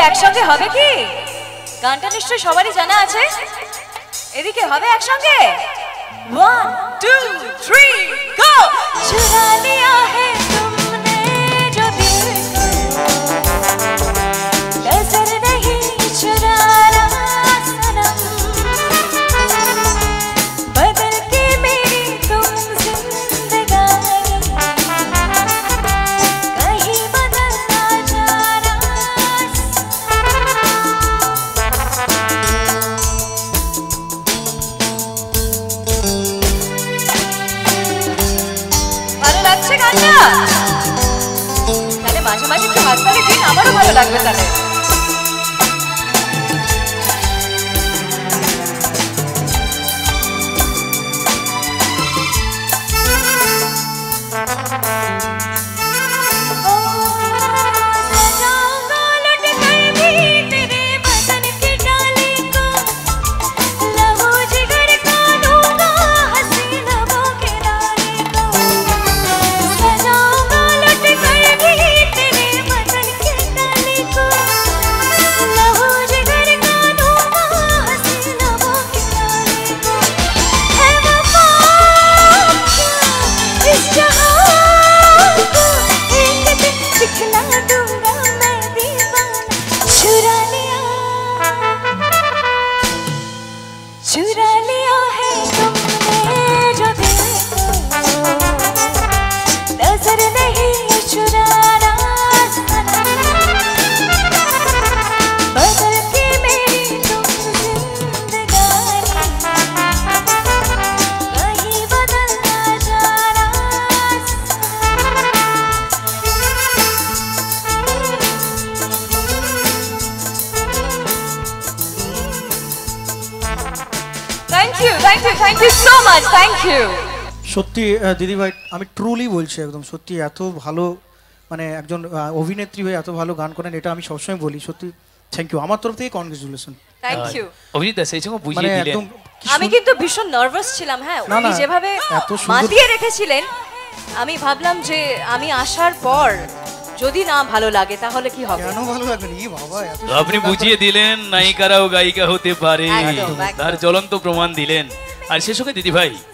একসঙ্গে হবে কি? গানটা নিশ্চয়ই সবারই জানা আছে। এদিকে হবে একসঙ্গে। 1 2 3 গো। চুরা লিয়া হে তুমনে जो दिल को नजर नहीं चुराना सनम, बदल के मेरी तुम जिंदगानी कहीं बदल ना जाना। ভালো লাগছে গানটা? তাহলে মাঝে মাঝে একটু হাততালি দিন, আমারও ভালো লাগবে তাহলে। चुरा लिया है तुमने जो दिल को नजर नहीं चुराना सनम, बदल के मेरी तुम जिंदगानी कहीं बदल ना जाना। Thank you so much, thank you. সত্যি দিদি ভাই, আমি ট্রুলি বলছি, একদম সত্যি এত ভালো, মানে একজন অভিনেত্রী হয়ে এত ভালো গান করেন, এটা আমি সবসময় বলি। সত্যি থ্যাংক ইউ, আমার তরফ থেকে কনগ্রেচুলেশন। থ্যাংক ইউ অভিনেতা, সেই সঙ্গে বুঝিয়ে দিলেন। আমি কিন্তু ভীষণ নার্ভাস ছিলাম। হ্যাঁ, উনি যেভাবে মাতিয়ে রেখেছিলেন, আমি ভাবলাম যে আমি আসার পর যদি না ভালো লাগে তাহলে কি হবে। কেন ভালো লাগবে না? বাবা, আপনি বুঝিয়ে দিলেন নায়িকারাও গায়িকা হতে পারে, তার জ্বলন্ত প্রমাণ দিলেন। আর সেই সঙ্গে দিদি ভাই